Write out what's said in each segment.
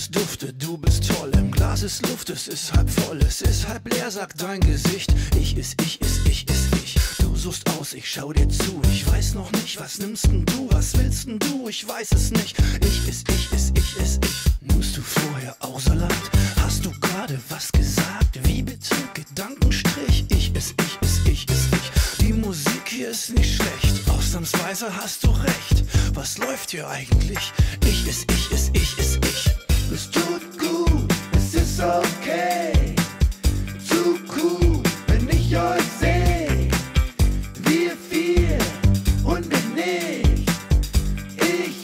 bist dufte, du bist toll. Im Glas ist Luft, es ist halb voll, es ist halb leer, sagt dein Gesicht. Ich ist ich. Du suchst aus, ich schau dir zu. Ich weiß noch nicht, was nimmst denn du? Was willst denn du? Ich weiß es nicht. Ich ist ich. Nimmst du vorher auch Salat? Hast du gerade was gesagt? Wie bitte? Gedankenstrich. Ich ist ich. Die Musik hier ist nicht schlecht. Ausnahmsweise hast du recht. Was läuft hier eigentlich? Ich ist ich. Es tut gut, es ist okay. Zu cool, wenn ich euch seh. Wir vier und wir nicht. Ich.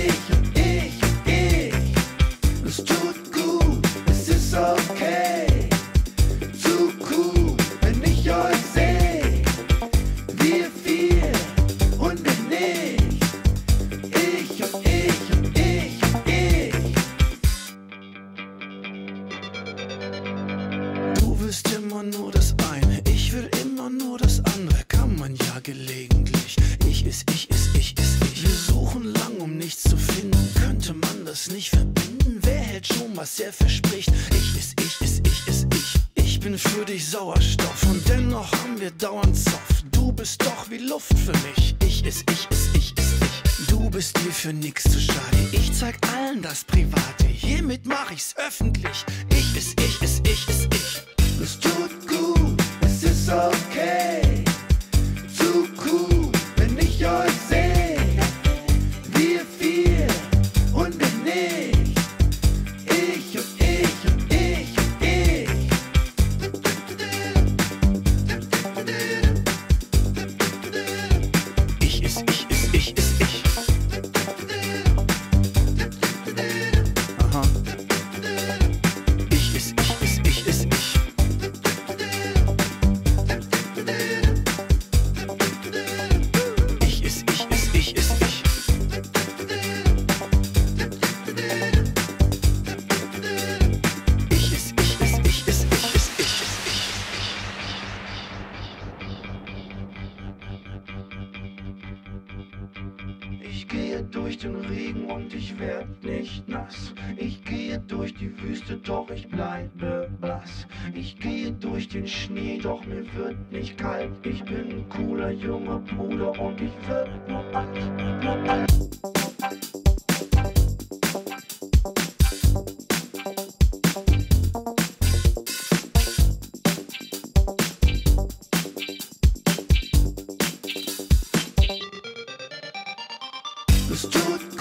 Es tut gut, es ist okay. Zu cool, wenn ich euch seh. Wir vier und wir nicht. Ich. Du willst immer nur das eine, ich will immer nur das andere. Kann man ja gelegentlich. Ich ist ich. Wir suchen lang, um nichts zu finden. Könnte man das nicht verbinden? Wer hält schon, was er verspricht? Ich ist ich. Ich bin für dich Sauerstoff und dennoch haben wir dauernd Zoff. Du bist doch wie Luft für mich. Ich ist ich. Du bist dir für nix zu schade. Ich zeig allen das Private. Hiermit mach ich's öffentlich. Ich ist ich. Es tut gut, es ist okay. Zu cool, wenn ich euch seh. Wir vier und wir nicht. Ich. Ich ist ich. Aha. Ich ist ich. Ich gehe durch den Regen und ich werd nicht nass. Ich gehe durch die Wüste, doch ich bleibe blass. Ich gehe durch den Schnee, doch mir wird nicht kalt. Ich bin ein cooler junger Bruder und ich werd nur alt. Es tut